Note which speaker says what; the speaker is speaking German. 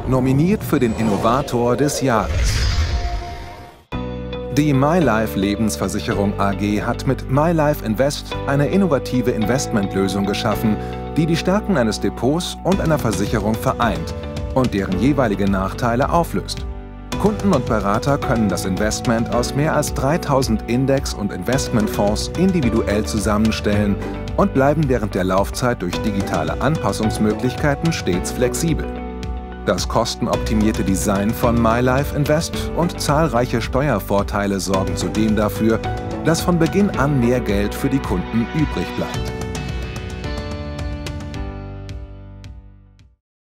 Speaker 1: nominiert für den Innovator des Jahres. Die MyLife Lebensversicherung AG hat mit MyLife Invest eine innovative Investmentlösung geschaffen, die die Stärken eines Depots und einer Versicherung vereint und deren jeweilige Nachteile auflöst. Kunden und Berater können das Investment aus mehr als 3000 Index- und Investmentfonds individuell zusammenstellen und bleiben während der Laufzeit durch digitale Anpassungsmöglichkeiten stets flexibel. Das kostenoptimierte Design von MyLife Invest und zahlreiche Steuervorteile sorgen zudem dafür, dass von Beginn an mehr Geld für die Kunden übrig bleibt.